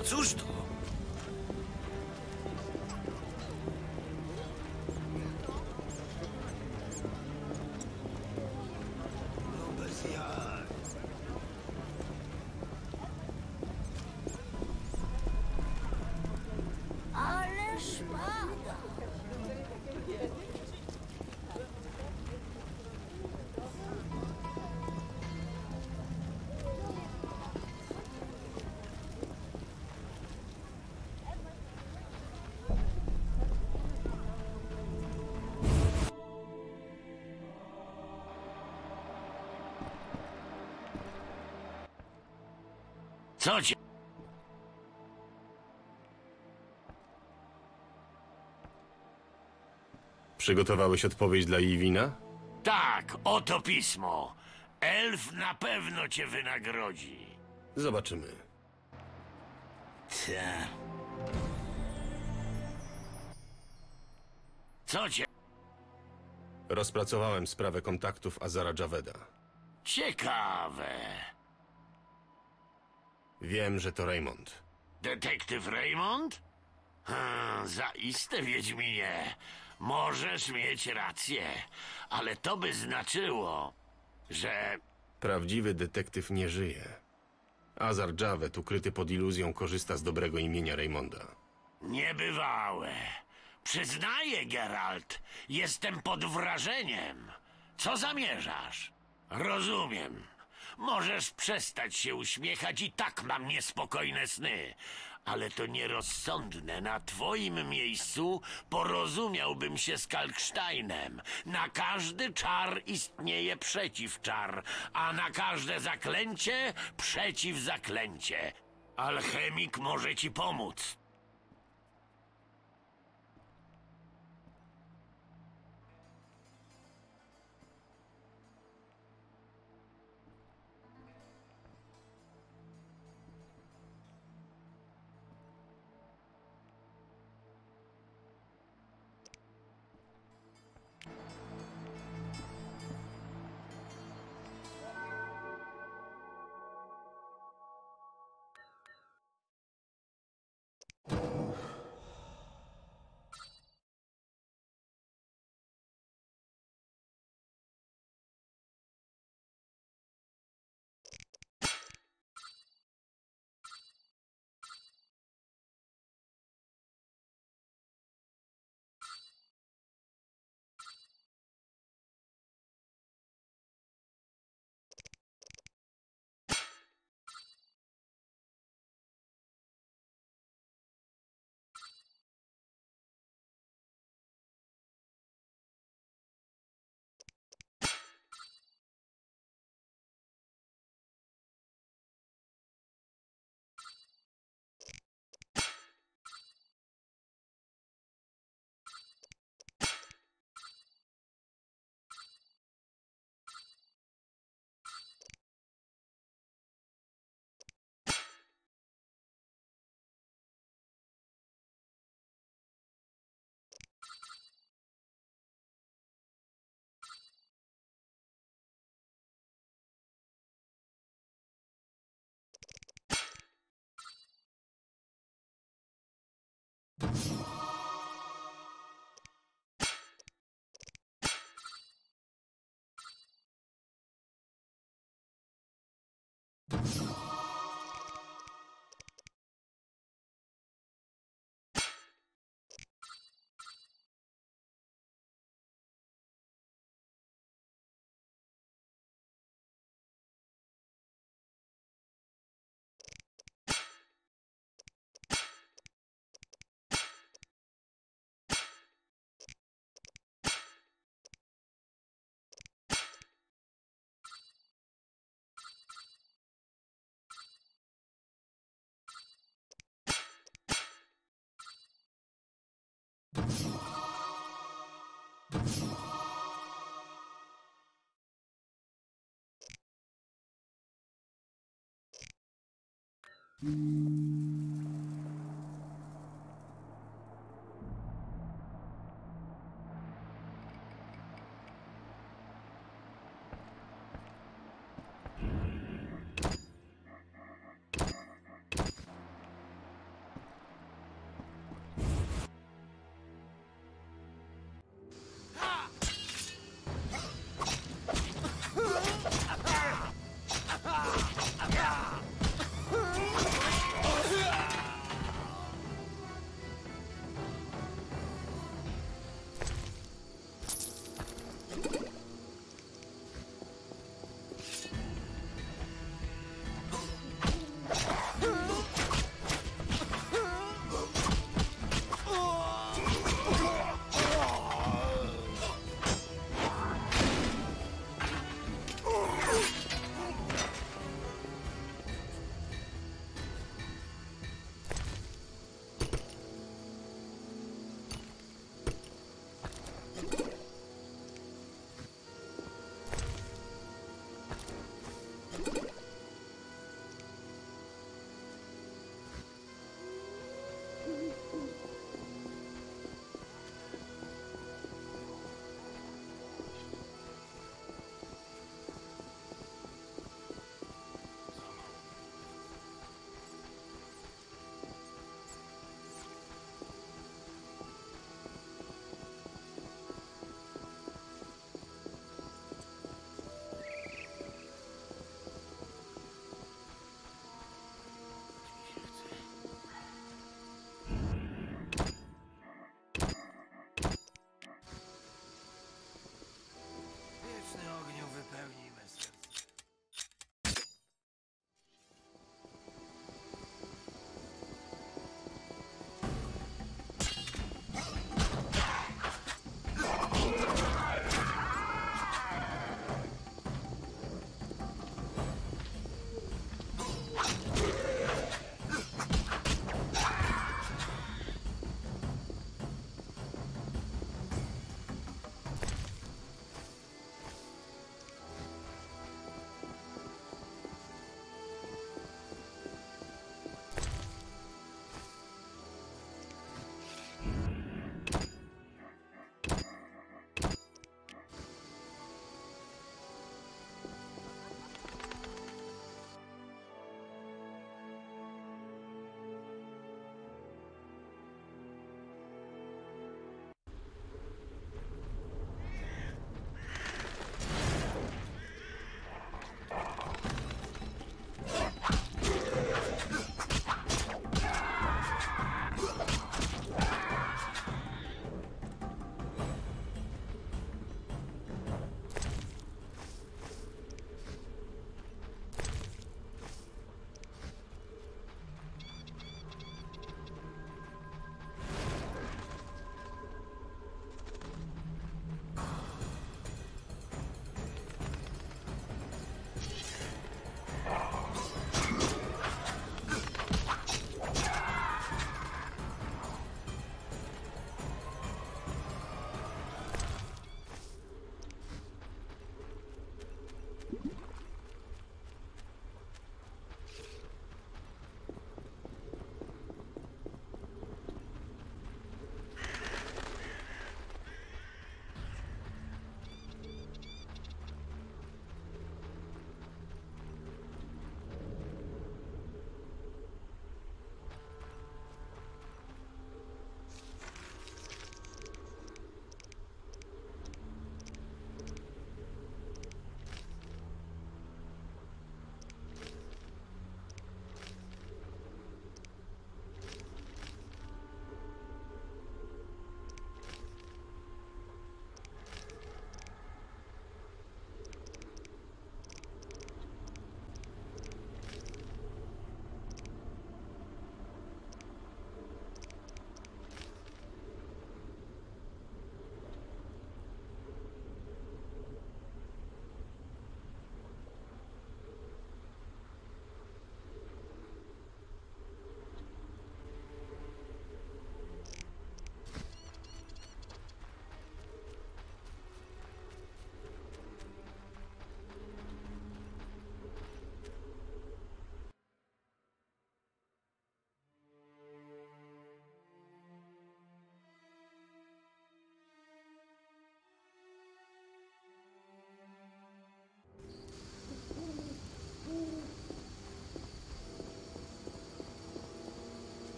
A cóż to? No bez jaj. Ale szpada. Co cię? Przygotowałeś odpowiedź dla Iwina? Tak, oto pismo. Elf na pewno cię wynagrodzi. Zobaczymy. Ta. Co cię? Rozpracowałem sprawę kontaktów Azara Javeda. Ciekawe. Wiem, że to Raymond. Detektyw Raymond? Zaiste, Wiedźminie. Możesz mieć rację, ale to by znaczyło, że... Prawdziwy detektyw nie żyje. Azar Javed, ukryty pod iluzją, korzysta z dobrego imienia Raymonda. Niebywałe. Przyznaję, Geralt, jestem pod wrażeniem. Co zamierzasz? Rozumiem. Możesz przestać się uśmiechać, i tak mam niespokojne sny. Ale to nierozsądne. Na twoim miejscu porozumiałbym się z Kalksteinem. Na każdy czar istnieje przeciwczar, a na każde zaklęcie przeciwzaklęcie. Alchemik może ci pomóc.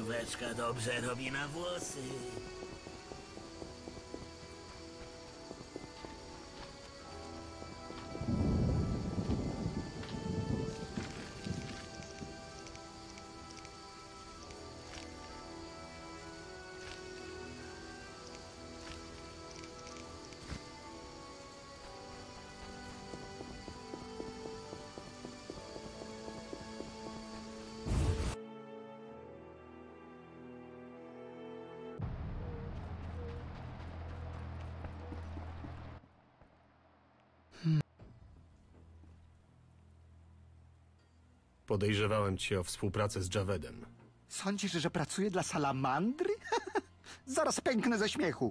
Boróweczka dobrze robi na włosy. Podejrzewałem cię o współpracę z Javedem. Sądzisz, że pracuję dla salamandry? Zaraz pęknę ze śmiechu.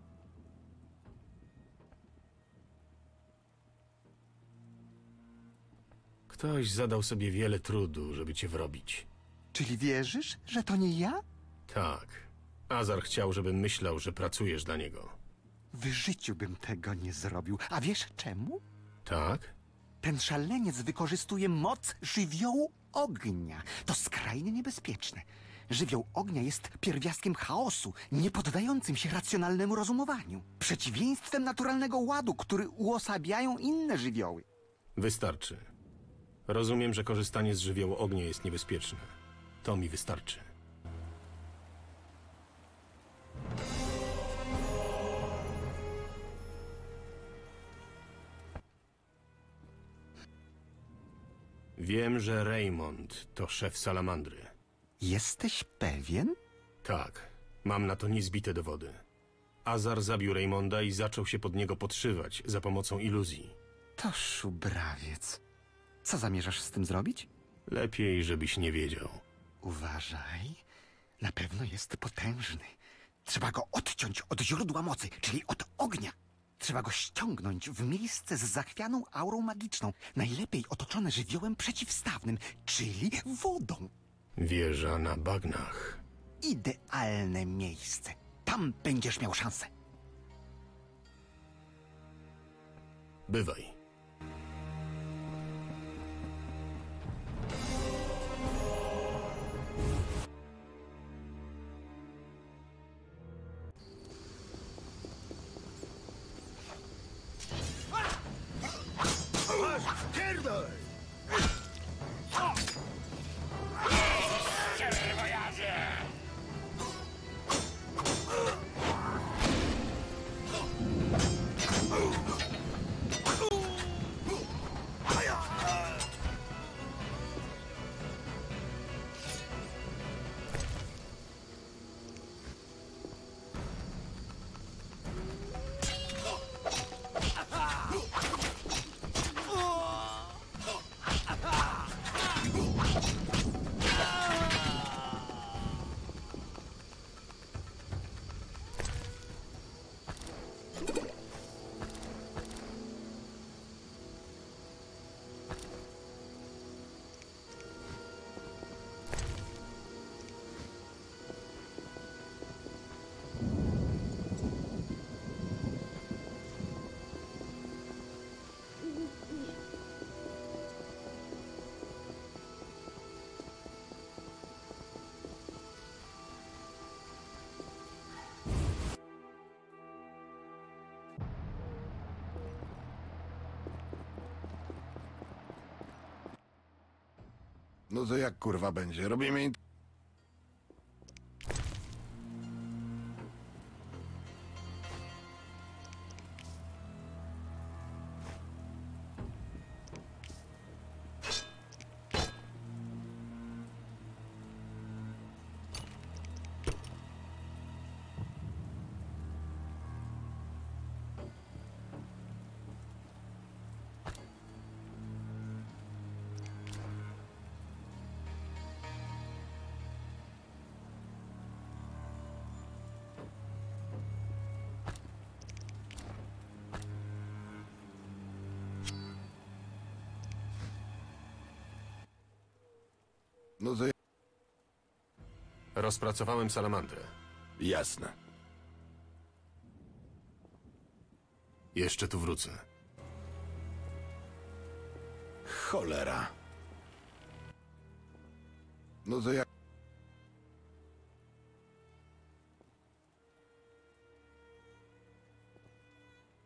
Ktoś zadał sobie wiele trudu, żeby cię wrobić. Czyli wierzysz, że to nie ja? Tak. Azar chciał, żebym myślał, że pracujesz dla niego. W życiu bym tego nie zrobił. A wiesz czemu? Tak? Ten szaleniec wykorzystuje moc żywiołu ognia. To skrajnie niebezpieczne. Żywioł ognia jest pierwiastkiem chaosu, niepoddającym się racjonalnemu rozumowaniu. Przeciwieństwem naturalnego ładu, który uosabiają inne żywioły. Wystarczy. Rozumiem, że korzystanie z żywiołu ognia jest niebezpieczne. To mi wystarczy. Wiem, że Raymond to szef salamandry. Jesteś pewien? Tak, mam na to niezbite dowody. Azar zabił Raymonda i zaczął się pod niego podszywać za pomocą iluzji. To szubrawiec. Co zamierzasz z tym zrobić? Lepiej, żebyś nie wiedział. Uważaj. Na pewno jest potężny. Trzeba go odciąć od źródła mocy, czyli od ognia. Trzeba go ściągnąć w miejsce z zachwianą aurą magiczną, najlepiej otoczone żywiołem przeciwstawnym, czyli wodą. Wieża na bagnach. Idealne miejsce. Tam będziesz miał szansę. Bywaj. No to jak kurwa będzie? Robimy... No to... Rozpracowałem salamandrę. Jasne. Jeszcze tu wrócę. Cholera. No to jak...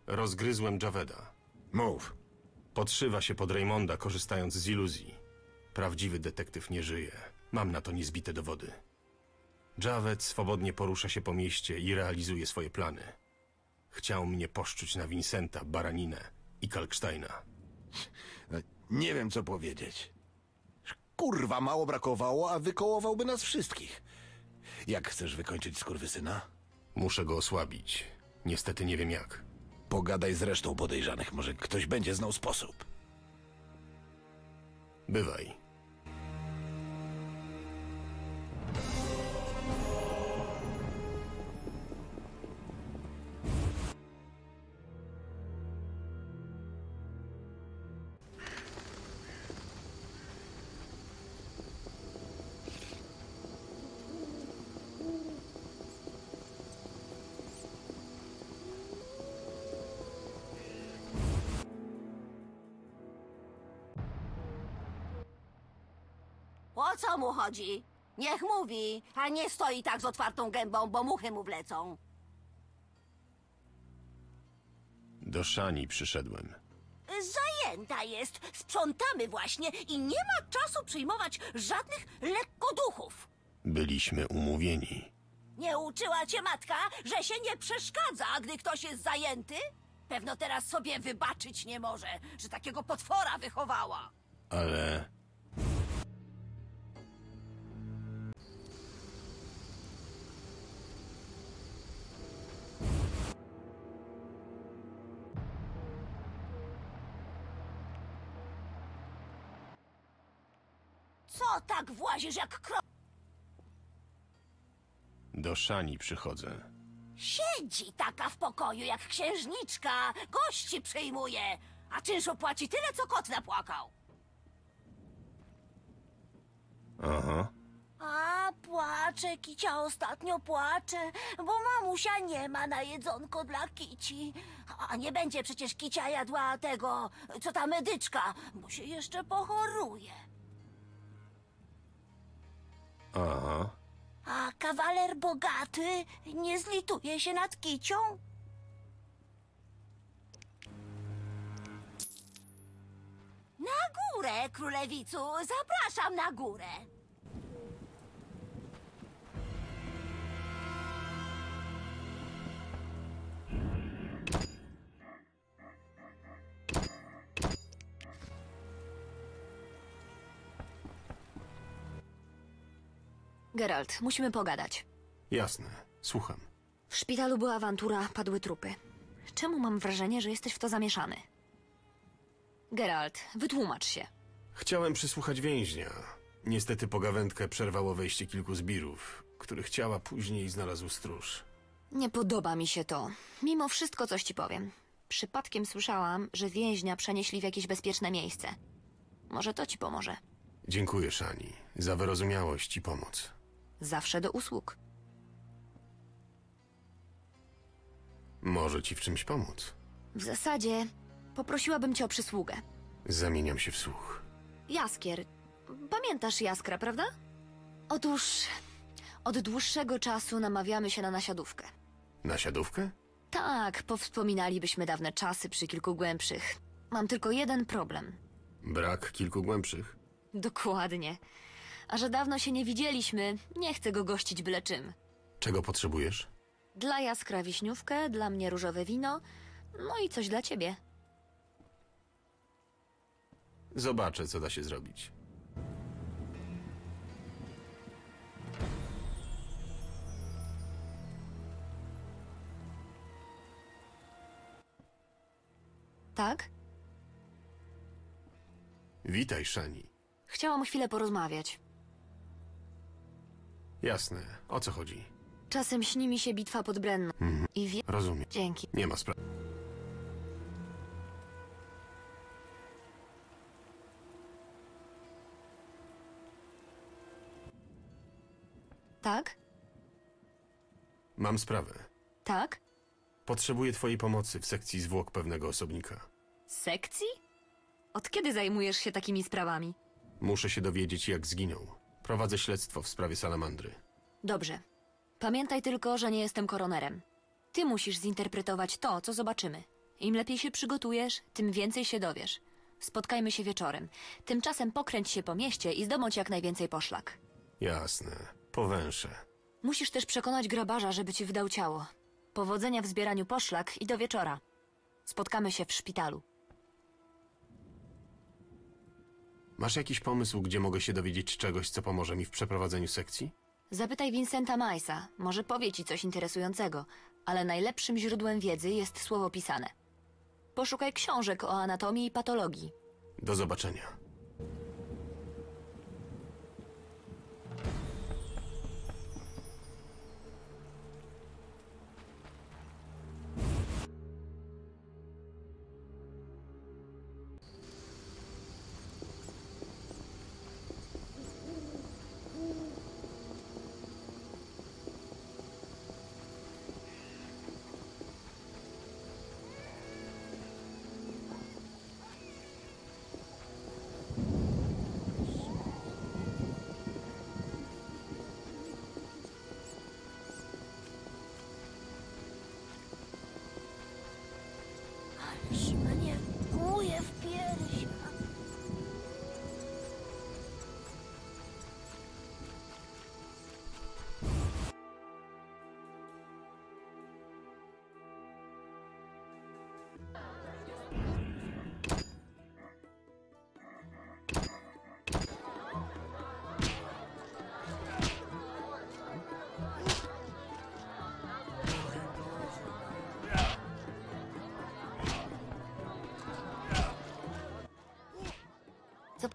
Rozgryzłem Javeda. Mów. Podszywa się pod Raymonda, korzystając z iluzji. Prawdziwy detektyw nie żyje. Mam na to niezbite dowody. Javed swobodnie porusza się po mieście i realizuje swoje plany. Chciał mnie poszczuć na Vincenta, Baraninę i Kalksteina. No, nie wiem, co powiedzieć. Kurwa, mało brakowało, a wykołowałby nas wszystkich. Jak chcesz wykończyć skurwysyna? Muszę go osłabić. Niestety nie wiem jak. Pogadaj z resztą podejrzanych, może ktoś będzie znał sposób. Bywaj. O co mu chodzi? Niech mówi, a nie stoi tak z otwartą gębą, bo muchy mu wlecą. Do Szani przyszedłem. Zajęta jest. Sprzątamy właśnie i nie ma czasu przyjmować żadnych lekkoduchów. Byliśmy umówieni. Nie uczyła cię matka, że się nie przeszkadza, gdy ktoś jest zajęty? Pewno teraz sobie wybaczyć nie może, że takiego potwora wychowała. Ale... Co tak włazisz jak Do Szani przychodzę. Siedzi taka w pokoju jak księżniczka, gości przyjmuje, a czynszu płaci tyle, co kot napłakał. Aha. A, płacze, Kicia ostatnio płacze, bo mamusia nie ma na jedzonko dla Kici. A nie będzie przecież Kicia jadła tego, co ta medyczka, bo się jeszcze pochoruje. Aha. A kawaler bogaty nie zlituje się nad Kicią? Na górę, królewicu, zapraszam na górę. Geralt, musimy pogadać. Jasne. Słucham. W szpitalu była awantura, padły trupy. Czemu mam wrażenie, że jesteś w to zamieszany? Geralt, wytłumacz się. Chciałem przysłuchać więźnia. Niestety pogawędkę przerwało wejście kilku zbirów, których ciała później znalazł stróż. Nie podoba mi się to. Mimo wszystko coś ci powiem. Przypadkiem słyszałam, że więźnia przenieśli w jakieś bezpieczne miejsce. Może to ci pomoże. Dziękuję, Szani, za wyrozumiałość i pomoc. Zawsze do usług. Może ci w czymś pomóc. W zasadzie poprosiłabym cię o przysługę. Zamieniam się w słuch. Jaskier. Pamiętasz Jaskra, prawda? Otóż od dłuższego czasu namawiamy się na nasiadówkę. Nasiadówkę? Tak, powspominalibyśmy dawne czasy przy kilku głębszych. Mam tylko jeden problem. Brak kilku głębszych. Dokładnie. A że dawno się nie widzieliśmy, nie chcę go gościć byle czym. Czego potrzebujesz? Dla Jaskra wiśniówkę, dla mnie różowe wino, no i coś dla ciebie. Zobaczę, co da się zrobić. Tak? Witaj, Szani. Chciałam chwilę porozmawiać. Jasne. O co chodzi? Czasem śni mi się bitwa pod Brenną. I wie... Rozumiem. Dzięki. Nie ma sprawy. Tak? Mam sprawę. Tak? Potrzebuję twojej pomocy w sekcji zwłok pewnego osobnika. Sekcji? Od kiedy zajmujesz się takimi sprawami? Muszę się dowiedzieć, jak zginął. Prowadzę śledztwo w sprawie salamandry. Dobrze. Pamiętaj tylko, że nie jestem koronerem. Ty musisz zinterpretować to, co zobaczymy. Im lepiej się przygotujesz, tym więcej się dowiesz. Spotkajmy się wieczorem. Tymczasem pokręć się po mieście i zdobądź jak najwięcej poszlak. Jasne, powęszę. Musisz też przekonać grabarza, żeby ci wydał ciało. Powodzenia w zbieraniu poszlak i do wieczora. Spotkamy się w szpitalu. Masz jakiś pomysł, gdzie mogę się dowiedzieć czegoś, co pomoże mi w przeprowadzeniu sekcji? Zapytaj Vincenta Majsa, może powie ci coś interesującego, ale najlepszym źródłem wiedzy jest słowo pisane. Poszukaj książek o anatomii i patologii. Do zobaczenia. Ależ mnie kuje w piersiach. Co?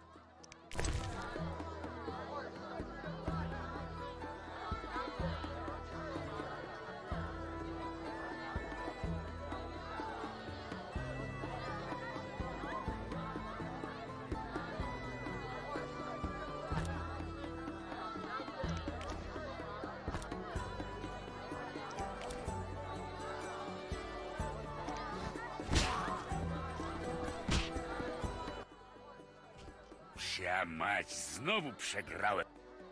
Psia mać, znowu przegrałem.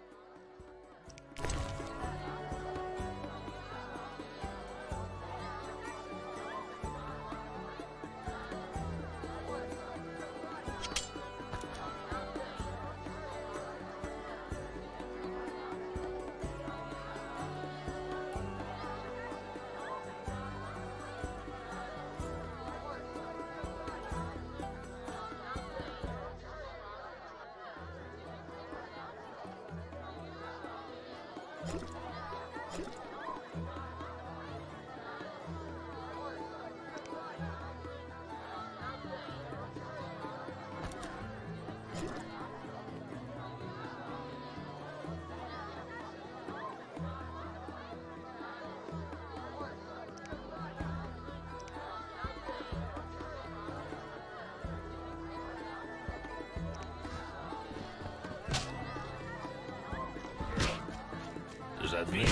Żadnych.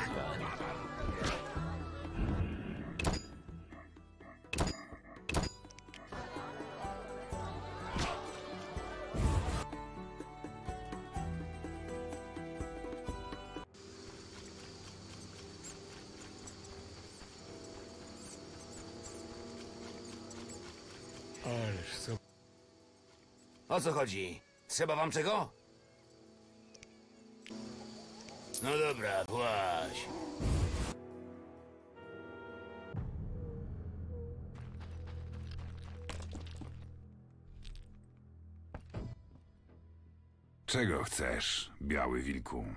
O co chodzi? Trzeba wam czego? No dobra, właź. Czego chcesz, biały wilku?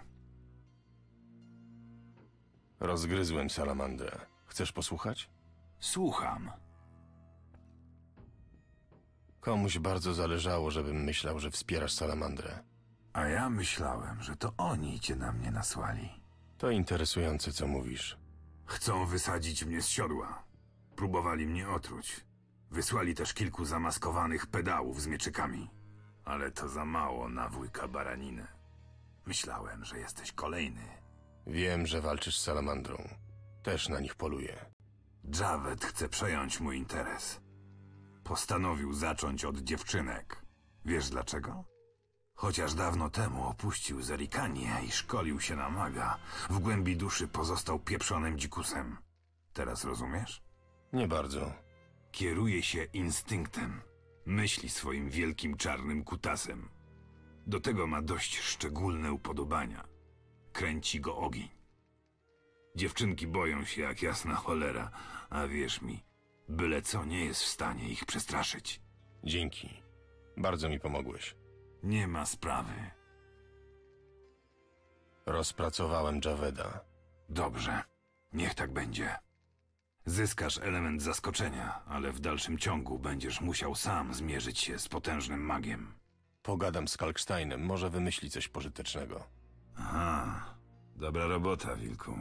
Rozgryzłem salamandrę. Chcesz posłuchać? Słucham. Komuś bardzo zależało, żebym myślał, że wspierasz salamandrę. A ja myślałem, że to oni cię na mnie nasłali. To interesujące, co mówisz. Chcą wysadzić mnie z siodła. Próbowali mnie otruć. Wysłali też kilku zamaskowanych pedałów z mieczykami. Ale to za mało na wujka baraninę. Myślałem, że jesteś kolejny. Wiem, że walczysz z salamandrą. Też na nich poluję. Javed chce przejąć mój interes. Postanowił zacząć od dziewczynek. Wiesz dlaczego? Chociaż dawno temu opuścił Zerikanię i szkolił się na maga, w głębi duszy pozostał pieprzonym dzikusem. Teraz rozumiesz? Nie bardzo. Kieruje się instynktem. Myśli swoim wielkim czarnym kutasem. Do tego ma dość szczególne upodobania. Kręci go ogień. Dziewczynki boją się jak jasna cholera, a wierz mi, byle co nie jest w stanie ich przestraszyć. Dzięki. Bardzo mi pomogłeś. Nie ma sprawy. Rozpracowałem Javeda. Dobrze, niech tak będzie. Zyskasz element zaskoczenia, ale w dalszym ciągu będziesz musiał sam zmierzyć się z potężnym magiem. Pogadam z Kalksteinem, może wymyśli coś pożytecznego. Aha, dobra robota, wilku.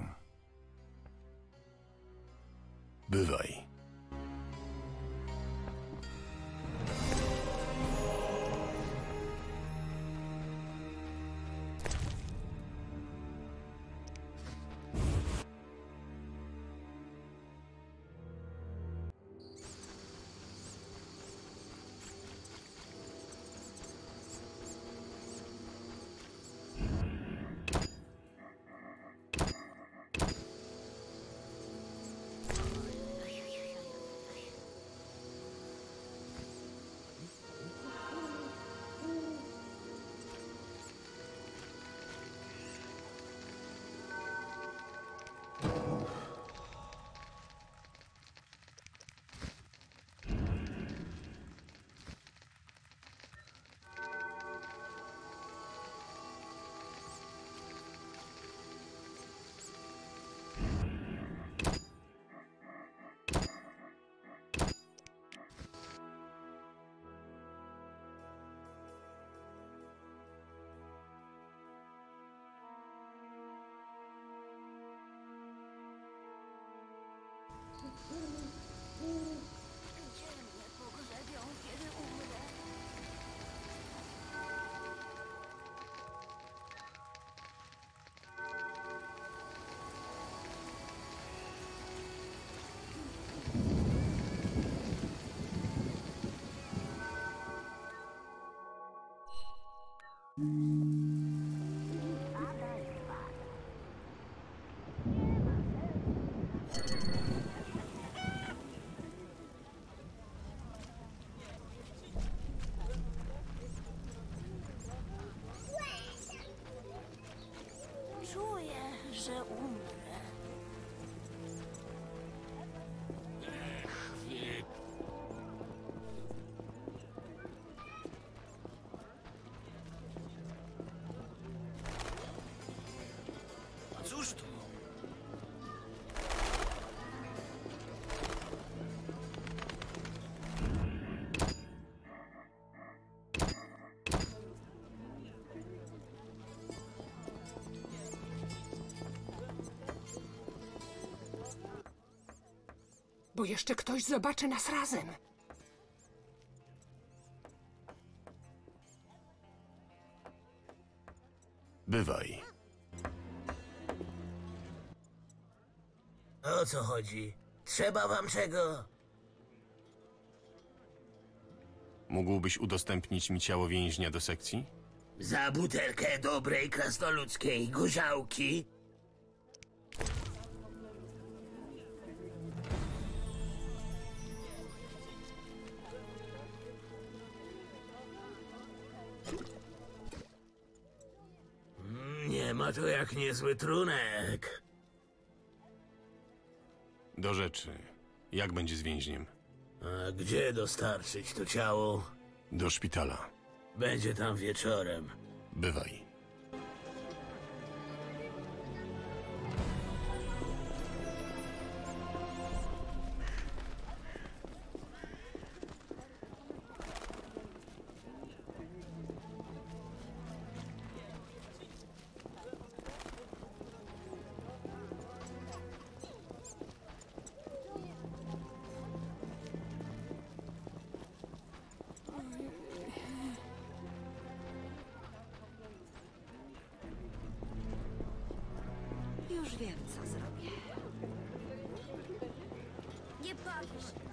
Bywaj. Gdzie mnie pogrzebią, kiedy umrę? Czuję, że umrę. A cóż to? Bo jeszcze ktoś zobaczy nas razem. Bywaj. O co chodzi? Trzeba wam czego? Mógłbyś udostępnić mi ciało więźnia do sekcji? Za butelkę dobrej krasnoludzkiej gorzałki? Nie ma to jak niezły trunek. Do rzeczy. Jak będzie z więźniem? A gdzie dostarczyć to ciało? Do szpitala. Będzie tam wieczorem. Bywaj. Już wiem, co zrobię. Nie bawisz się.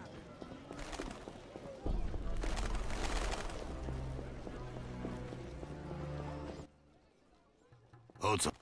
O co?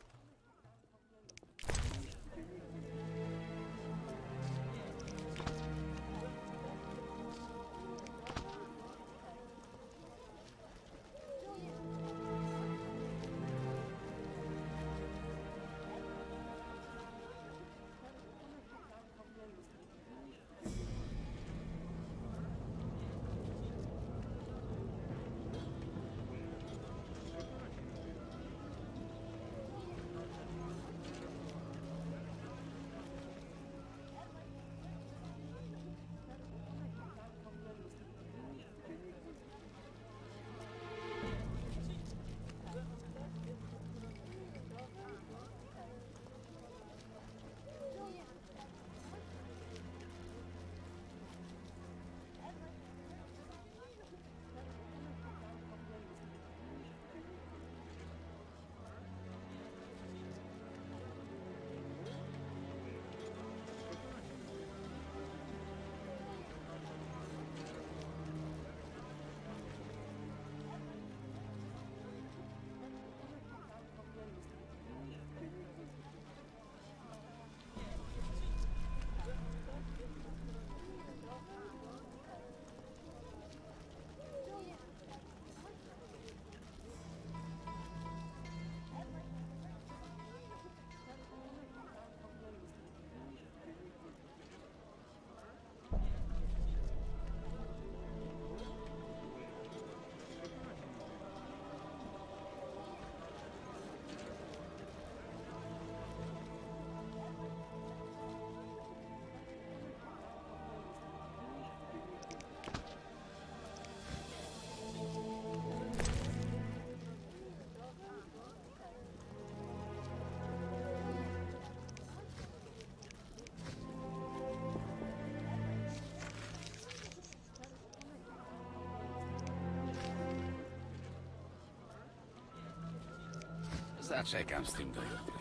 Zaczekam z tym do jutra.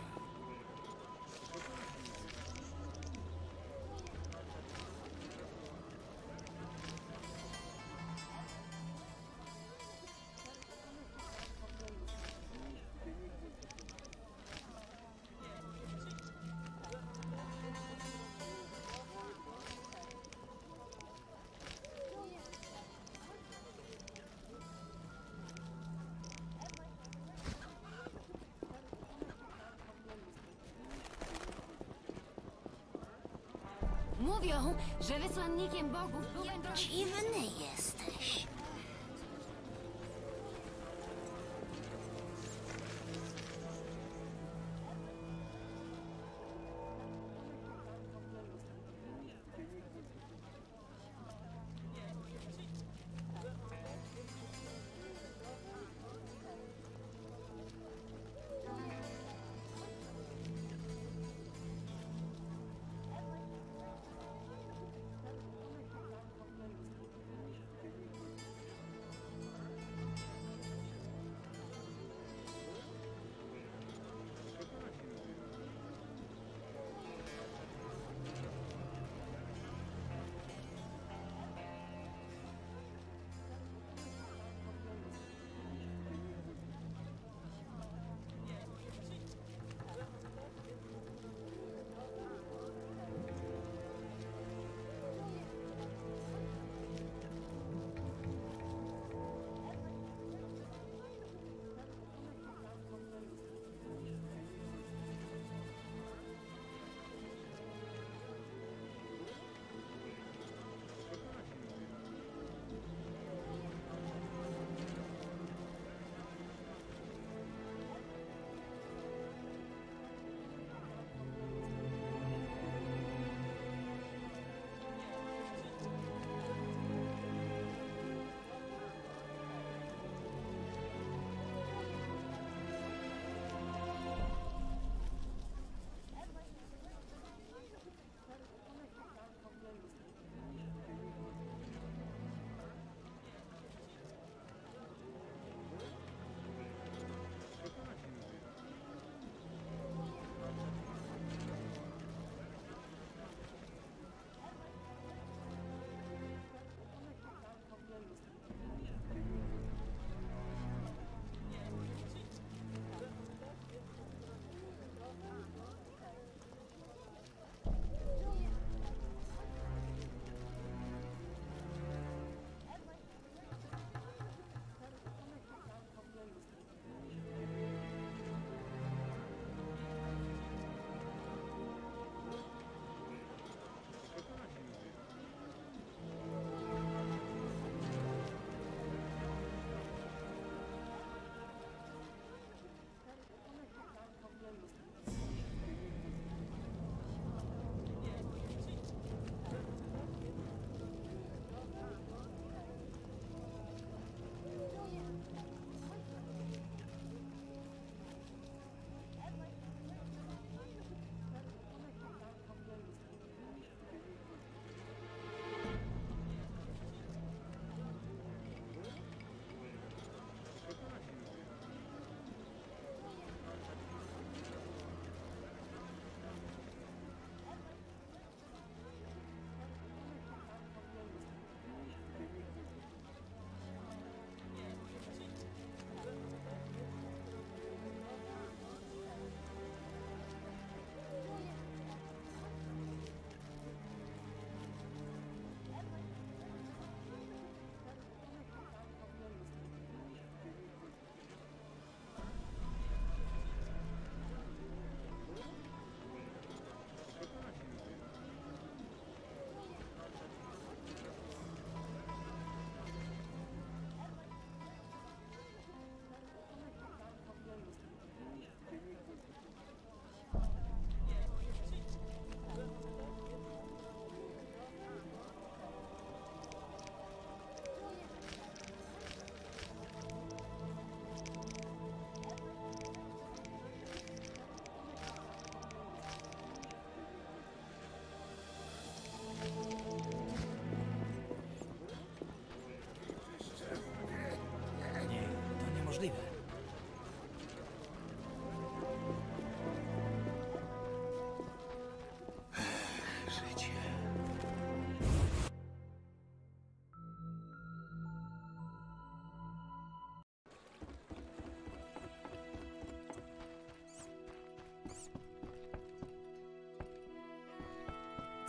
Mówią, że wysłannikiem bogów był Dziwny jesteś.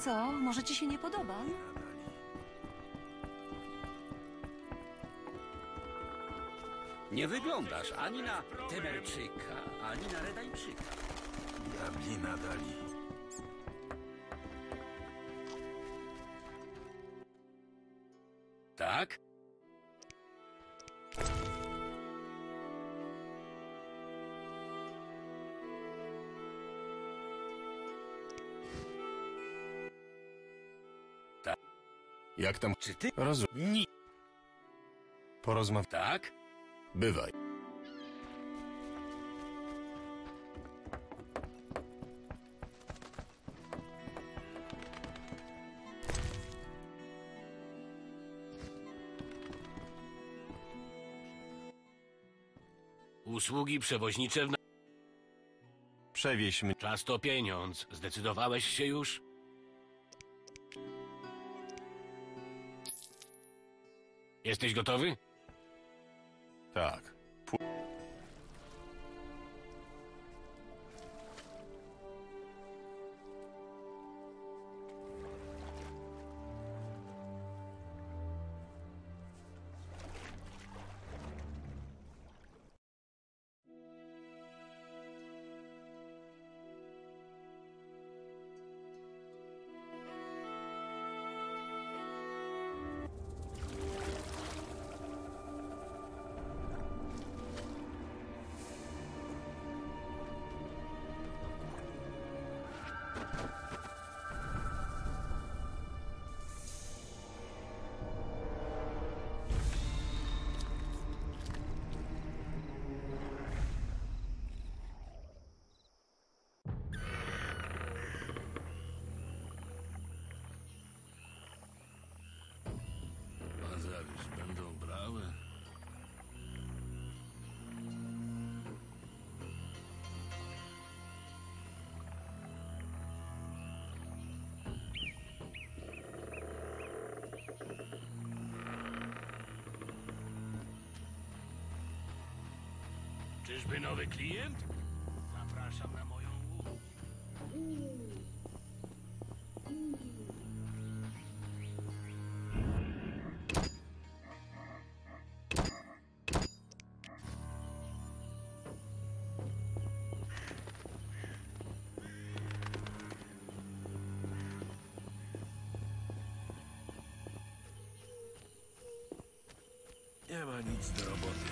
Co? Może ci się nie podoba? Nie wyglądasz ani na Temerczyka, ani na Redańczyka. Diablina dali. Tak? Jak tam? Czy ty? Rozumiem. Porozmawiaj. Tak? Bywaj. Usługi przewoźnicze Przewieź mnie. Czas to pieniądz. Zdecydowałeś się już? Jesteś gotowy? Tak. Będą brały. Czyżby nowy klient? Zapraszam na moją łódź. Nie ma nic do roboty.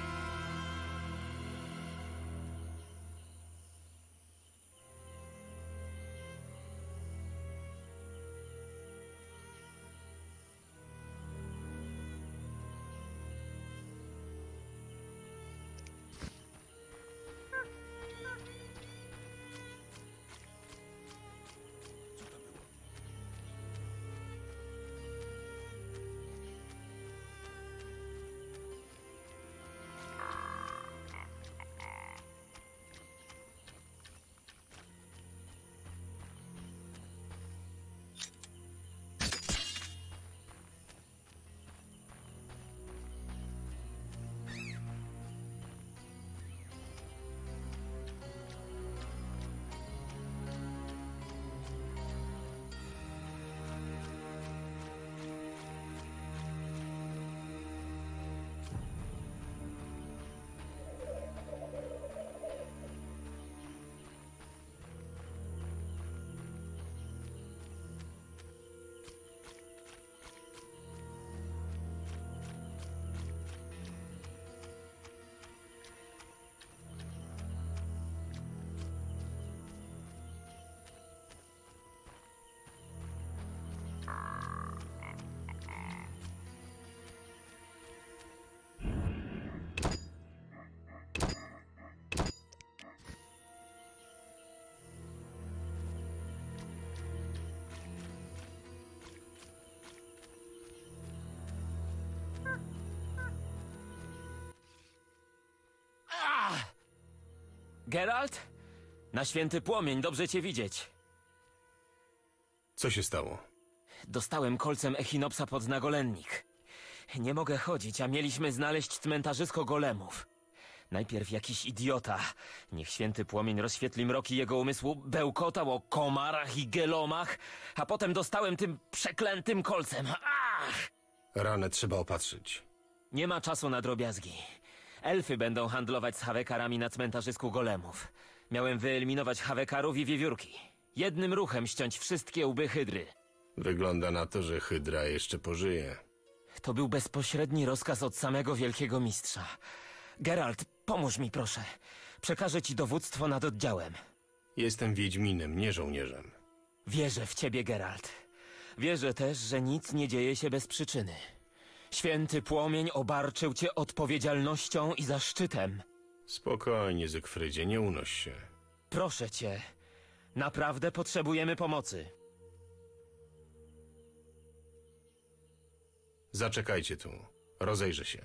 Geralt? Na święty płomień, dobrze cię widzieć. Co się stało? Dostałem kolcem echinopsa pod nagolennik. Nie mogę chodzić, a mieliśmy znaleźć cmentarzysko golemów. Najpierw jakiś idiota, niech święty płomień rozświetli mroki jego umysłu, bełkotał o komarach i gelomach, a potem dostałem tym przeklętym kolcem. Ach! Ranę trzeba opatrzyć. Nie ma czasu na drobiazgi. Elfy będą handlować z hawekarami na cmentarzysku golemów. Miałem wyeliminować hawekarów i wiewiórki. Jednym ruchem ściąć wszystkie łby hydry. Wygląda na to, że Hydra jeszcze pożyje. To był bezpośredni rozkaz od samego wielkiego mistrza. Geralt, pomóż mi proszę. Przekażę ci dowództwo nad oddziałem. Jestem wiedźminem, nie żołnierzem. Wierzę w ciebie, Geralt. Wierzę też, że nic nie dzieje się bez przyczyny. Święty płomień obarczył cię odpowiedzialnością i zaszczytem. Spokojnie, Zygfrydzie, nie unoś się. Proszę cię, naprawdę potrzebujemy pomocy. Zaczekajcie tu. Rozejrzę się.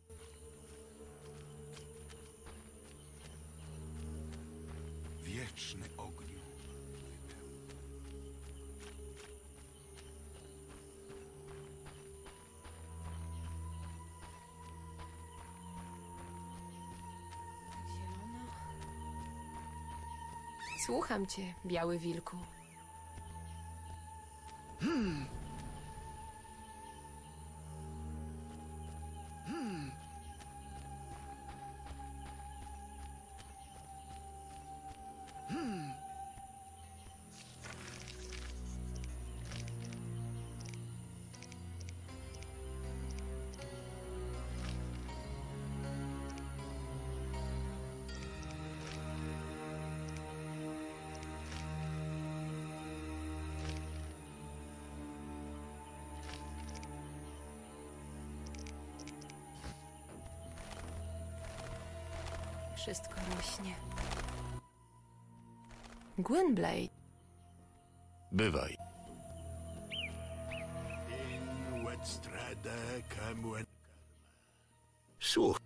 Wieczny ogniu. Słucham cię, biały wilku. Wszystko rośnie. Gwynblade. Bywaj. Słuch.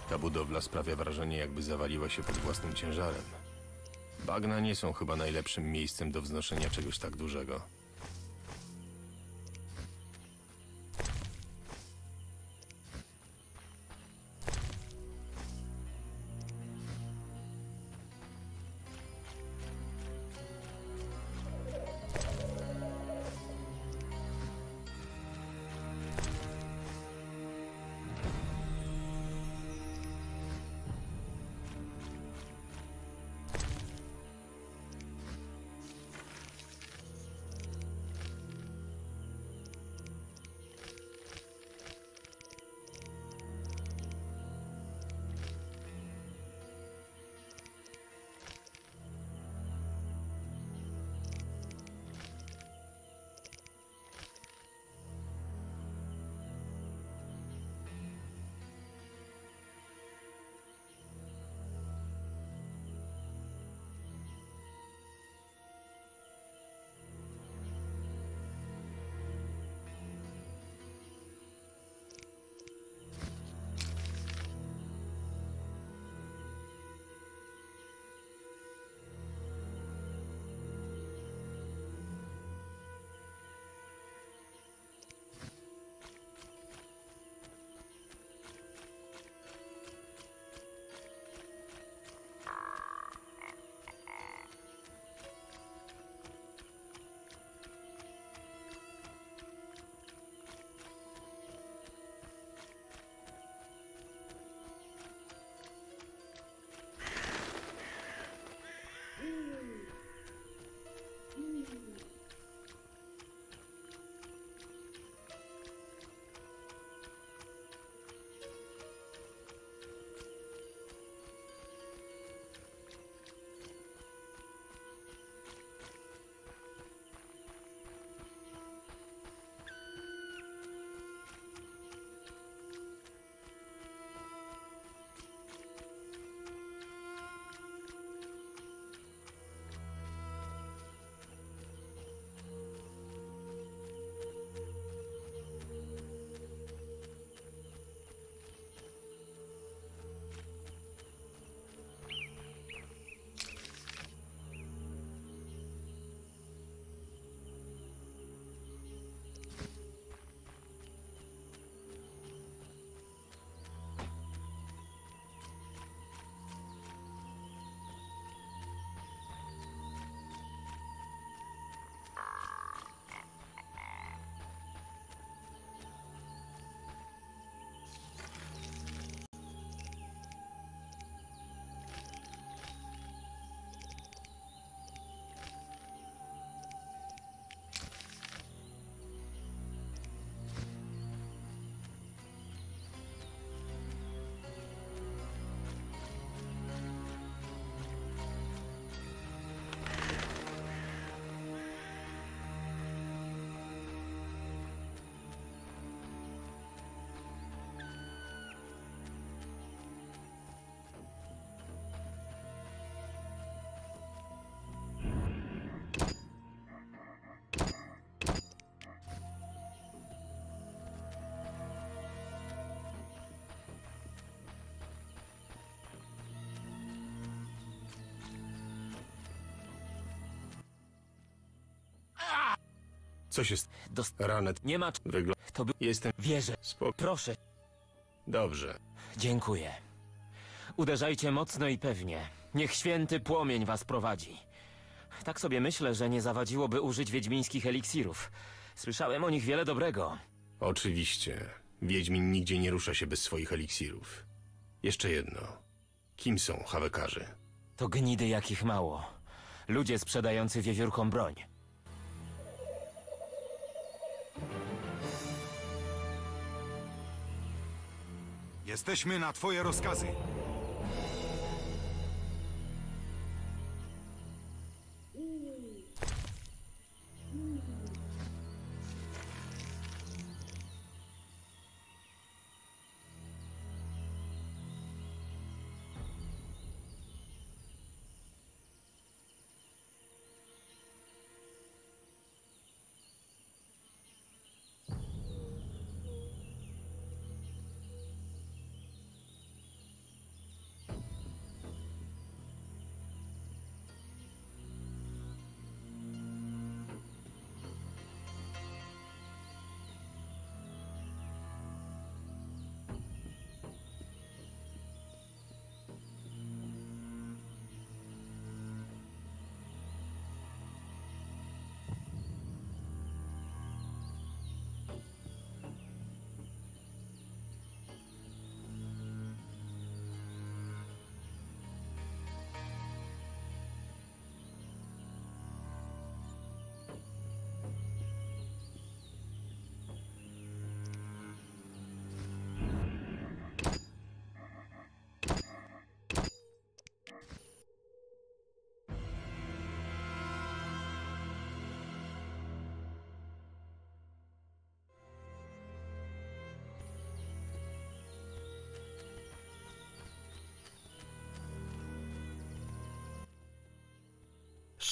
Ta budowla sprawia wrażenie, jakby zawaliła się pod własnym ciężarem. Bagna nie są chyba najlepszym miejscem do wznoszenia czegoś tak dużego. Co się Ranet. Nie ma... To by... Jestem... Wierzę. Proszę. Dobrze. Dziękuję. Uderzajcie mocno i pewnie. Niech święty płomień was prowadzi. Tak sobie myślę, że nie zawadziłoby użyć wiedźmińskich eliksirów. Słyszałem o nich wiele dobrego. Oczywiście. Wiedźmin nigdzie nie rusza się bez swoich eliksirów. Jeszcze jedno. Kim są hawekarze? To gnidy jakich mało. Ludzie sprzedający wiewiórkom broń. Jesteśmy na twoje rozkazy.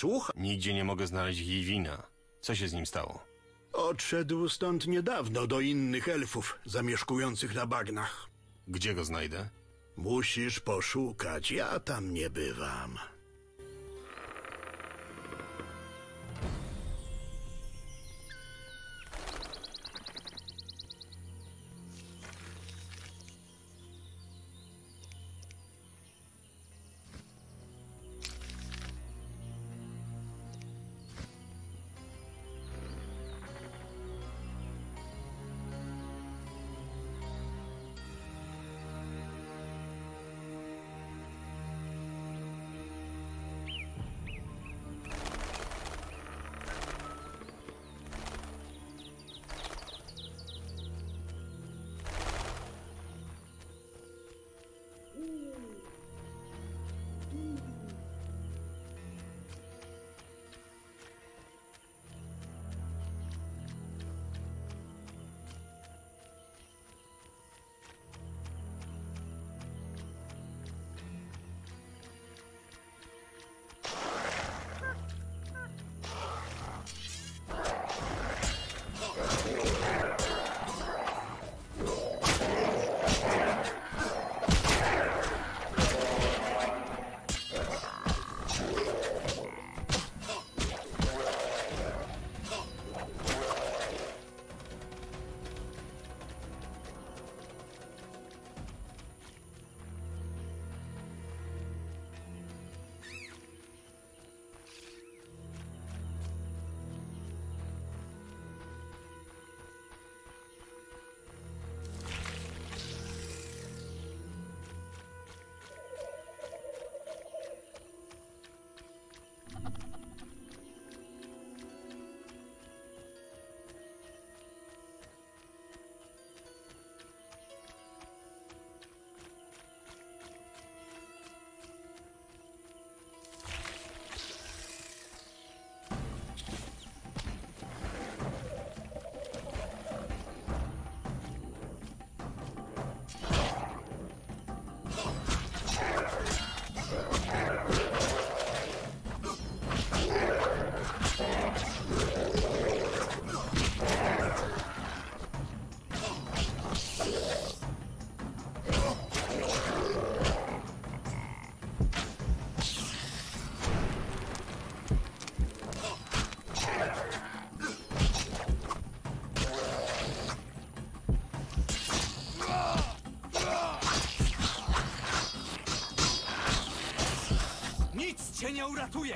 Słuchaj. Nigdzie nie mogę znaleźć Yiwina. Co się z nim stało? Odszedł stąd niedawno do innych elfów zamieszkujących na bagnach. Gdzie go znajdę? Musisz poszukać, ja tam nie bywam. cię nie uratuje!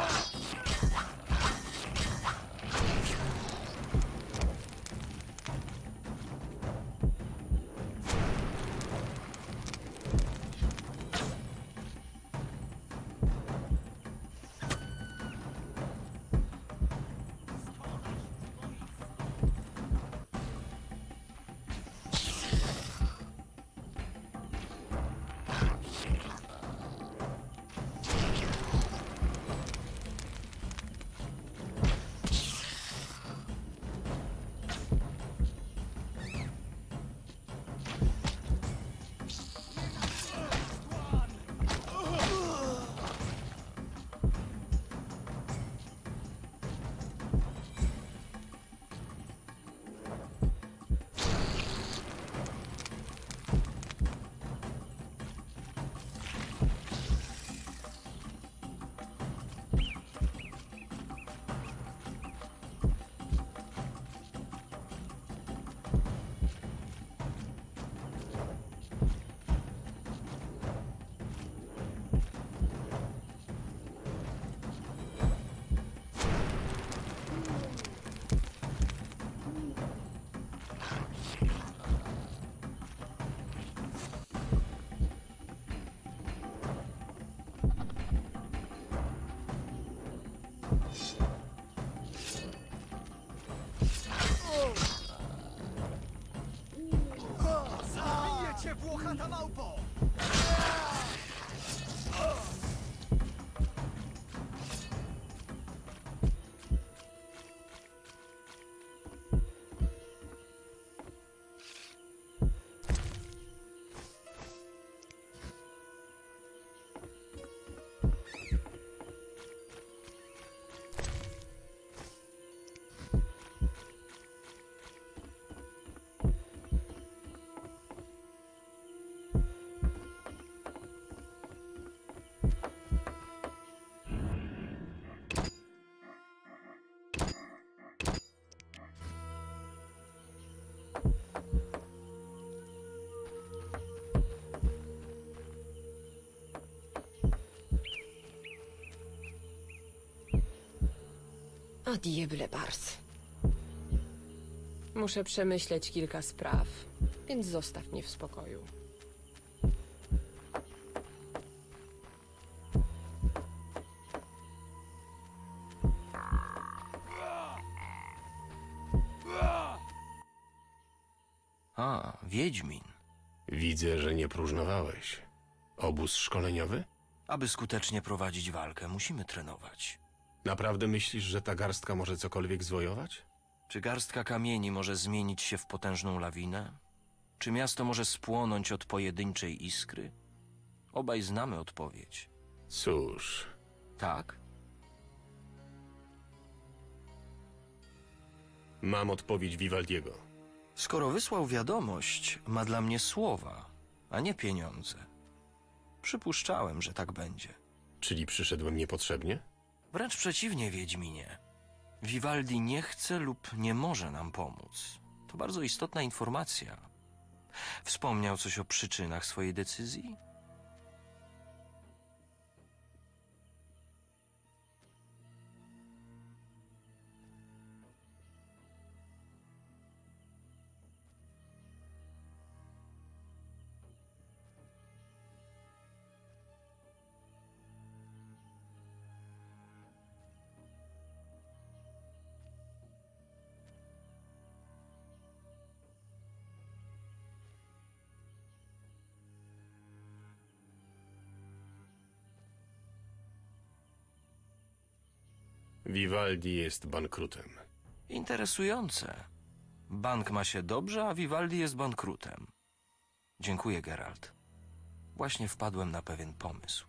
Zabiję cię, włochata małpo! Diable bars. Muszę przemyśleć kilka spraw, więc zostaw mnie w spokoju. A, Wiedźmin. Widzę, że nie próżnowałeś. Obóz szkoleniowy? Aby skutecznie prowadzić walkę, musimy trenować. Naprawdę myślisz, że ta garstka może cokolwiek zwojować? Czy garstka kamieni może zmienić się w potężną lawinę? Czy miasto może spłonąć od pojedynczej iskry? Obaj znamy odpowiedź. Cóż... Tak? Mam odpowiedź Vivaldiego. Skoro wysłał wiadomość, ma dla mnie słowa, a nie pieniądze. Przypuszczałem, że tak będzie. Czyli przyszedłem niepotrzebnie? Wręcz przeciwnie, Wiedźminie. Vivaldi nie chce lub nie może nam pomóc. To bardzo istotna informacja. Wspomniał coś o przyczynach swojej decyzji? Vivaldi jest bankrutem. Interesujące. Bank ma się dobrze, a Vivaldi jest bankrutem. Dziękuję, Geralt. Właśnie wpadłem na pewien pomysł.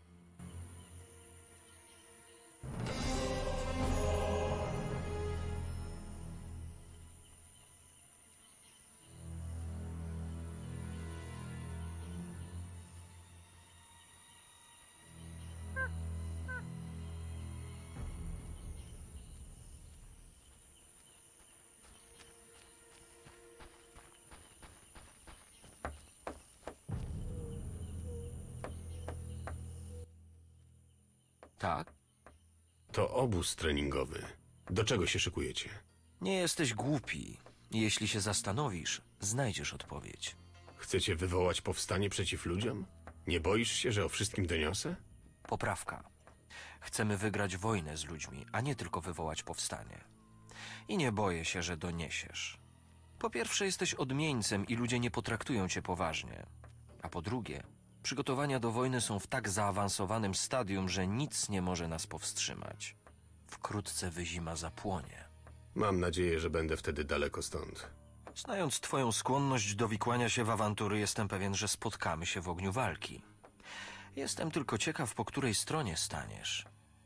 Tak? To obóz treningowy. Do czego się szykujecie? Nie jesteś głupi. Jeśli się zastanowisz, znajdziesz odpowiedź. Chcecie wywołać powstanie przeciw ludziom? Nie boisz się, że o wszystkim doniosę? Poprawka. Chcemy wygrać wojnę z ludźmi, a nie tylko wywołać powstanie. I nie boję się, że doniesiesz. Po pierwsze, jesteś odmieńcem i ludzie nie potraktują cię poważnie. A po drugie, przygotowania do wojny są w tak zaawansowanym stadium, że nic nie może nas powstrzymać. Wkrótce wyzima zapłonie. Mam nadzieję, że będę wtedy daleko stąd. Znając twoją skłonność do wikłania się w awantury, jestem pewien, że spotkamy się w ogniu walki. Jestem tylko ciekaw, po której stronie staniesz.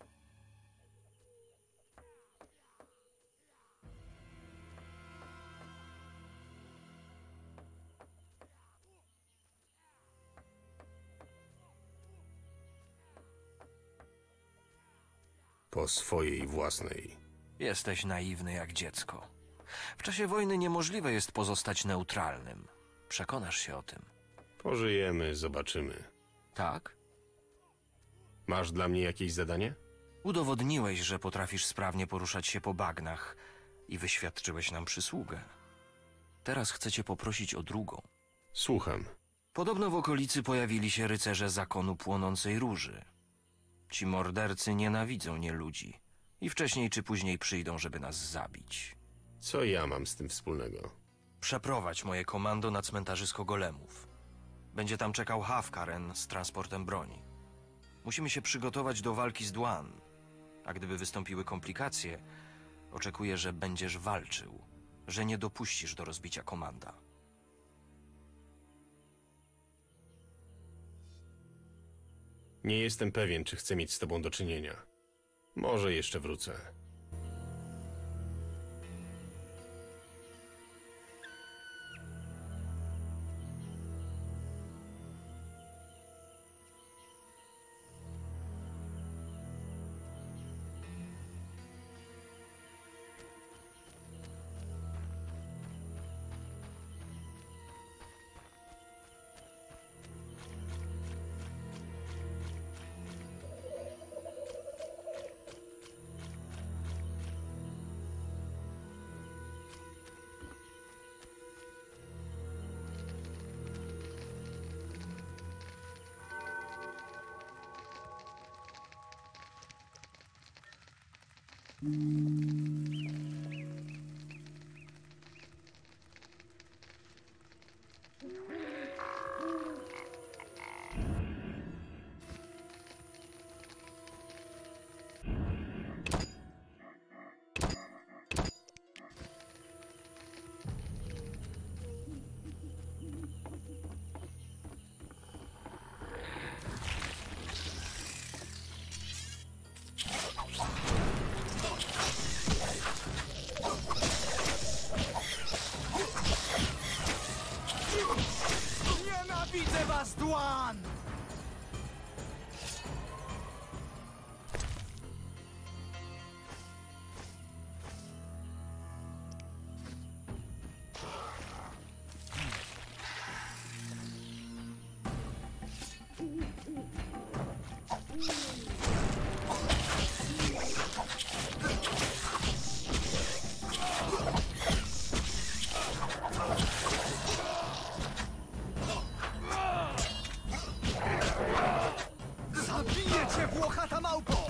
Po swojej własnej. Jesteś naiwny jak dziecko. W czasie wojny niemożliwe jest pozostać neutralnym. Przekonasz się o tym. Pożyjemy, zobaczymy. Tak? Masz dla mnie jakieś zadanie? Udowodniłeś, że potrafisz sprawnie poruszać się po bagnach i wyświadczyłeś nam przysługę. Teraz chcę cię poprosić o drugą. Słucham. Podobno w okolicy pojawili się rycerze zakonu płonącej róży. Ci mordercy nienawidzą nieludzi i wcześniej czy później przyjdą, żeby nas zabić. Co ja mam z tym wspólnego? Przeprowadź moje komando na cmentarzysko golemów. Będzie tam czekał Hafkaren z transportem broni. Musimy się przygotować do walki z Dwan, a gdyby wystąpiły komplikacje, oczekuję, że będziesz walczył, że nie dopuścisz do rozbicia komanda. Nie jestem pewien, czy chcę mieć z tobą do czynienia. Może jeszcze wrócę. Nienawidzę was, Dłan! Zabiję cię, włochata małpo!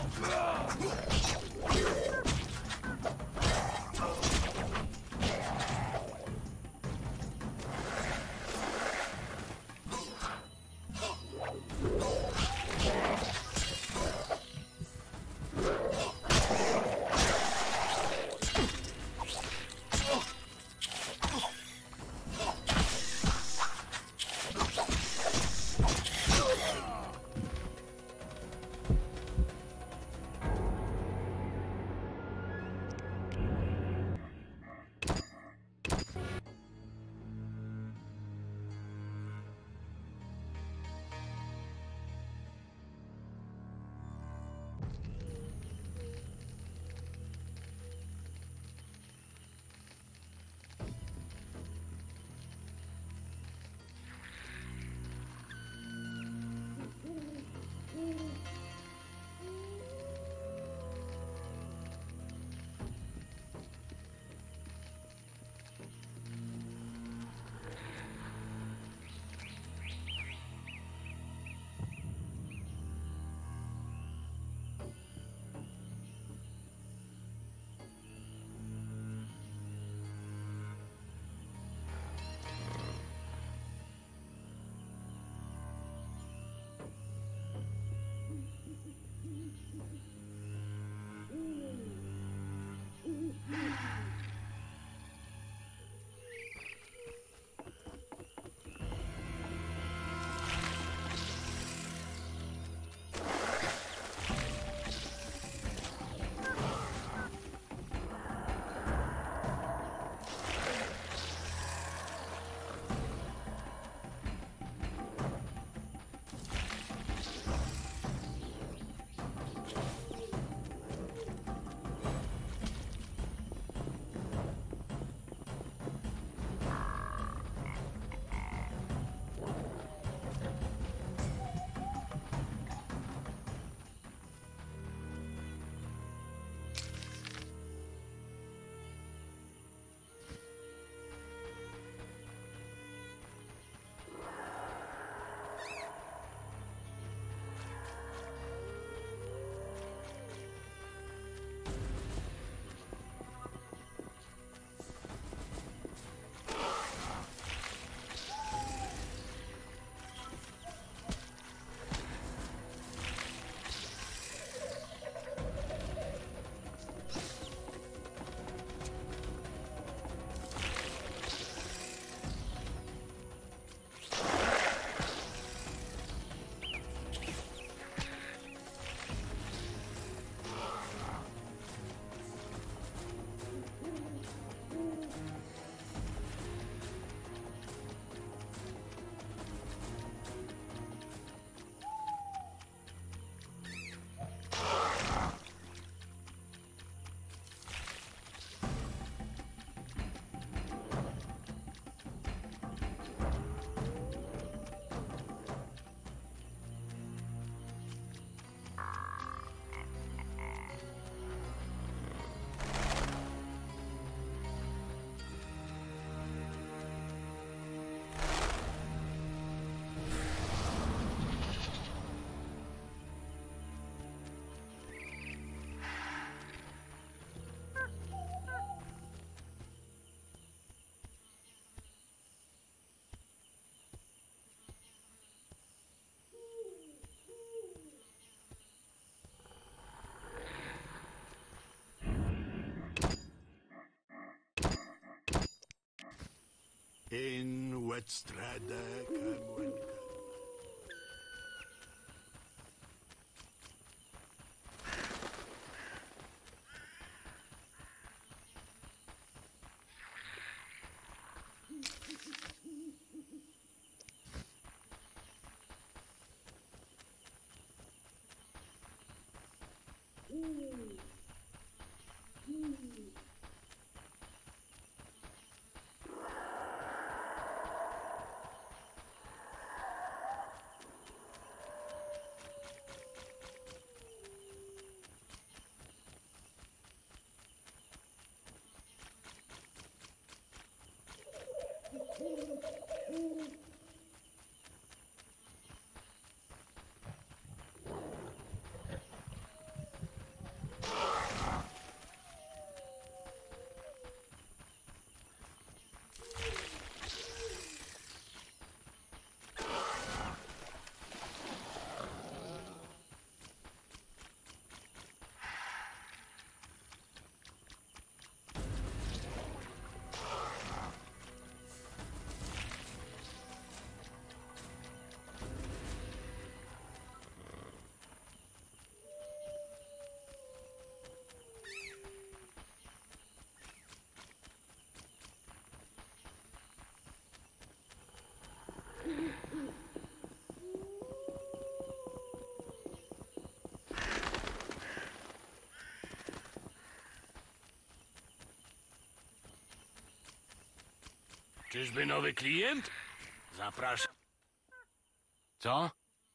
Czyżby nowy klient? Zapraszam. Co?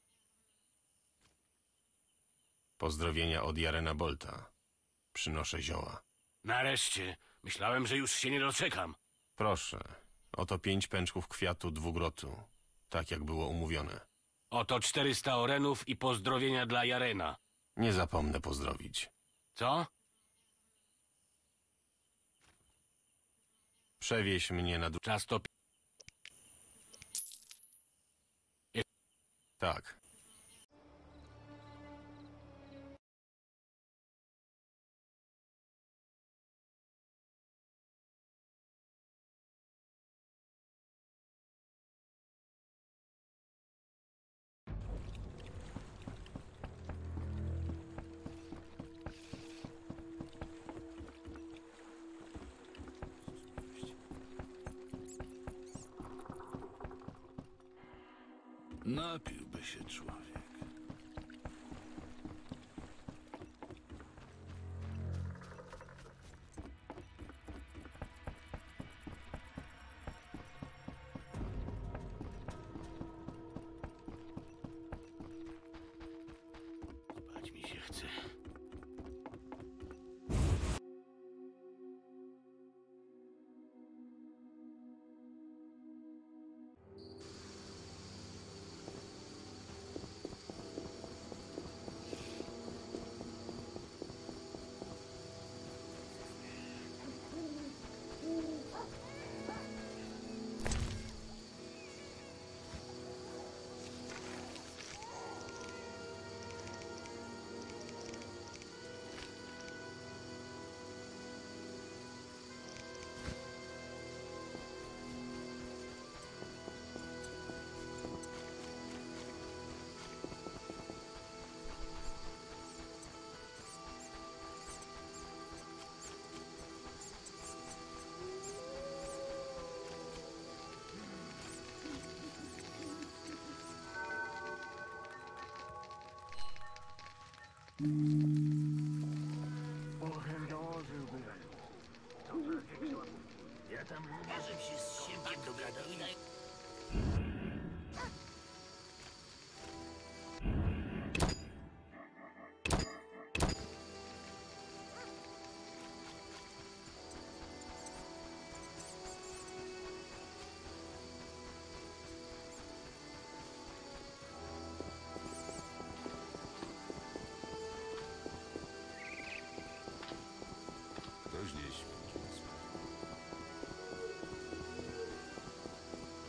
Pozdrowienia od Jarena Bolta. Przynoszę zioła. Nareszcie. Myślałem, że już się nie doczekam. Proszę, oto 5 pęczków kwiatu dwugrotu. Tak jak było umówione. Oto 400 orenów i pozdrowienia dla Jarena. Nie zapomnę pozdrowić. Co? Przewieź mnie na... Czas to... Tak. Napiłby się człowiek. Spać mi się chce. Ja tam mówię, że się z siebie dogadał. Ktoś nie śpi.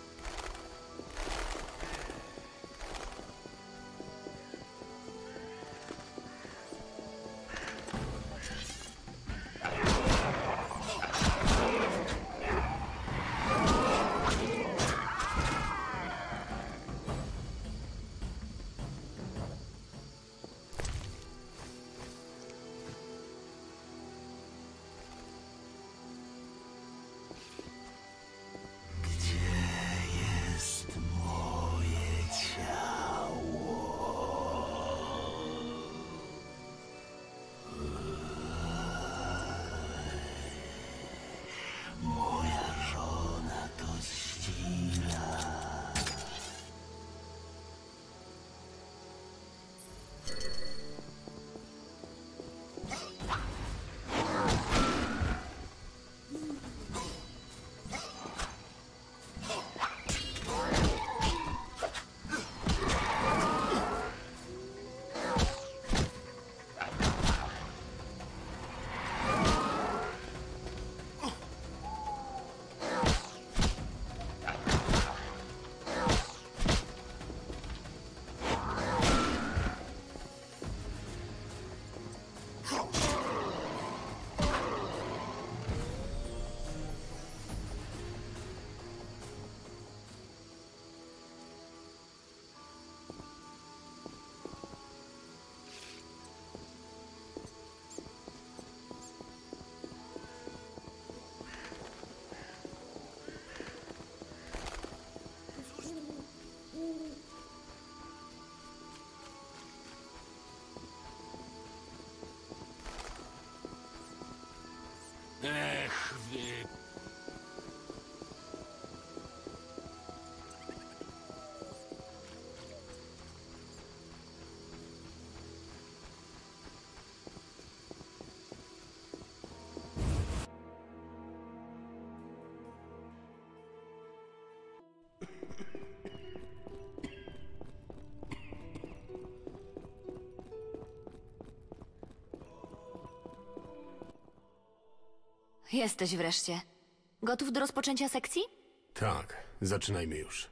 Jesteś wreszcie. Gotów do rozpoczęcia sekcji? Tak, zaczynajmy już.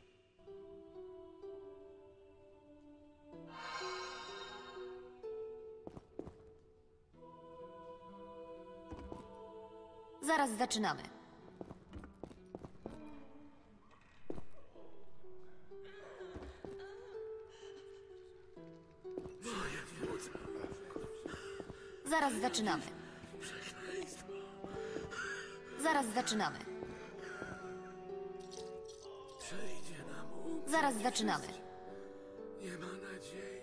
Zaraz zaczynamy. Zaraz zaczynamy. Zaraz zaczynamy. Zaraz zaczynamy. Nie ma nadziei.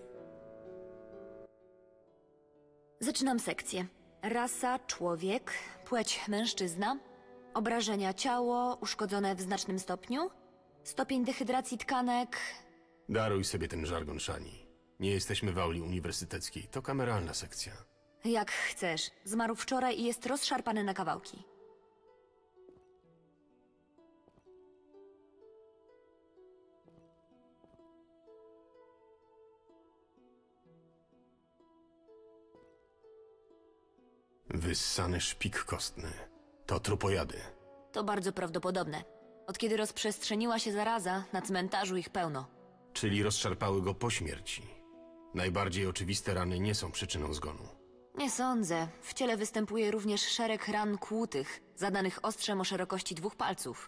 Zaczynam sekcję. Rasa człowiek, płeć mężczyzna, obrażenia ciało uszkodzone w znacznym stopniu, stopień dehydracji tkanek. Daruj sobie ten żargon, Shani. Nie jesteśmy w auli uniwersyteckiej, to kameralna sekcja. Jak chcesz. Zmarł wczoraj i jest rozszarpany na kawałki. Wyssany szpik kostny. To trupojady. To bardzo prawdopodobne. Od kiedy rozprzestrzeniła się zaraza, na cmentarzu ich pełno. Czyli rozszarpały go po śmierci. Najbardziej oczywiste rany nie są przyczyną zgonu. Nie sądzę. W ciele występuje również szereg ran kłutych, zadanych ostrzem o szerokości 2 palców.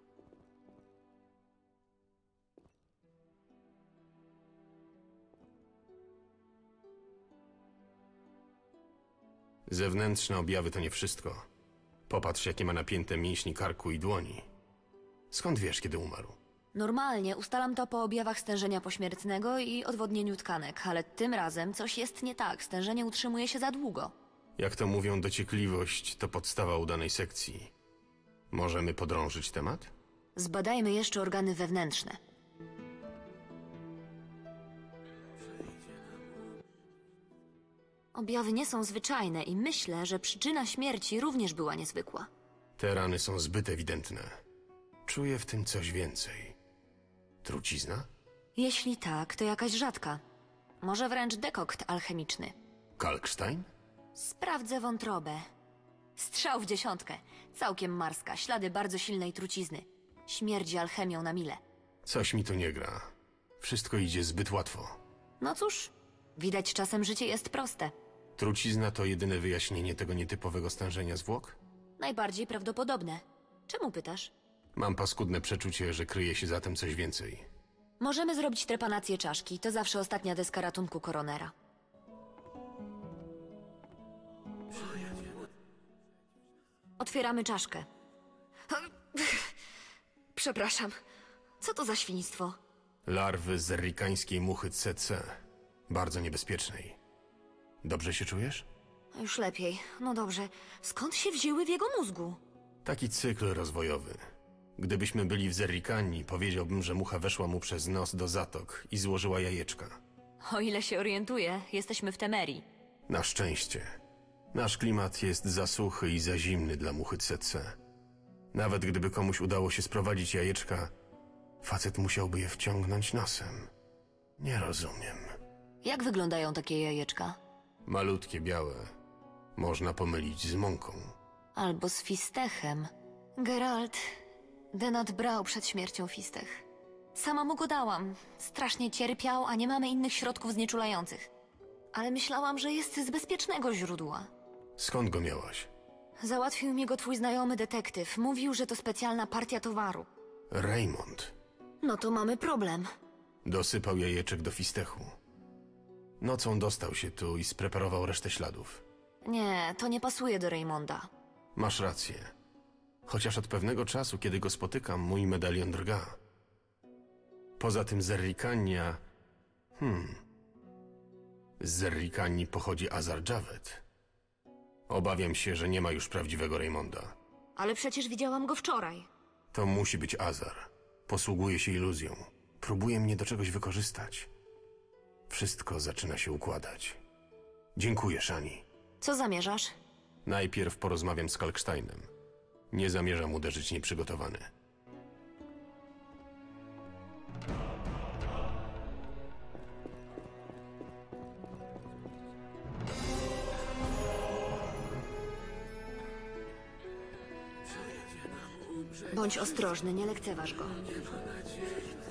Zewnętrzne objawy to nie wszystko. Popatrz, jakie ma napięte mięśnie karku i dłoni. Skąd wiesz, kiedy umarł? Normalnie ustalam to po objawach stężenia pośmiertnego i odwodnieniu tkanek, ale tym razem coś jest nie tak. Stężenie utrzymuje się za długo. Jak to mówią, dociekliwość to podstawa udanej sekcji. Możemy podrążyć temat? Zbadajmy jeszcze organy wewnętrzne. Objawy nie są zwyczajne i myślę, że przyczyna śmierci również była niezwykła. Te rany są zbyt ewidentne. Czuję w tym coś więcej. Trucizna? Jeśli tak, to jakaś rzadka. Może wręcz dekokt alchemiczny. Kalkstein? Sprawdzę wątrobę. Strzał w 10. Całkiem marska, ślady bardzo silnej trucizny. Śmierdzi alchemią na mile. Coś mi tu nie gra. Wszystko idzie zbyt łatwo. No cóż, widać czasem życie jest proste. Trucizna to jedyne wyjaśnienie tego nietypowego stężenia zwłok? Najbardziej prawdopodobne. Czemu pytasz? Mam paskudne przeczucie, że kryje się za tym coś więcej. Możemy zrobić trepanację czaszki. To zawsze ostatnia deska ratunku koronera. Otwieramy czaszkę. Przepraszam. Co to za świństwo? Larwy zerrikańskiej muchy CC. Bardzo niebezpiecznej. Dobrze się czujesz? Już lepiej. No dobrze. Skąd się wzięły w jego mózgu? Taki cykl rozwojowy. Gdybyśmy byli w Zerrikanii, powiedziałbym, że mucha weszła mu przez nos do zatok i złożyła jajeczka. O ile się orientuję, jesteśmy w Temerii. Na szczęście. Nasz klimat jest za suchy i za zimny dla muchy CC. Nawet gdyby komuś udało się sprowadzić jajeczka, facet musiałby je wciągnąć nosem. Nie rozumiem. Jak wyglądają takie jajeczka? Malutkie, białe. Można pomylić z mąką. Albo z fistechem. Geralt, Denat brał przed śmiercią fistech. Sama mu go dałam. Strasznie cierpiał, a nie mamy innych środków znieczulających. Ale myślałam, że jest z bezpiecznego źródła. Skąd go miałaś? Załatwił mi go twój znajomy detektyw. Mówił, że to specjalna partia towaru. Raymond. No to mamy problem. Dosypał jajeczek do fistechu. Nocą dostał się tu i spreparował resztę śladów. Nie, to nie pasuje do Raymonda. Masz rację. Chociaż od pewnego czasu, kiedy go spotykam, mój medalion drga. Poza tym z Zerrikania... Z Zerrikanii pochodzi Azar Javed. Obawiam się, że nie ma już prawdziwego Raymonda. Ale przecież widziałam go wczoraj. To musi być Azar. Posługuje się iluzją. Próbuje mnie do czegoś wykorzystać. Wszystko zaczyna się układać. Dziękuję, Shani. Co zamierzasz? Najpierw porozmawiam z Kalksteinem. Nie zamierzam uderzyć nieprzygotowany. Bądź ostrożny, nie lekceważ go. Nie ma nadziei.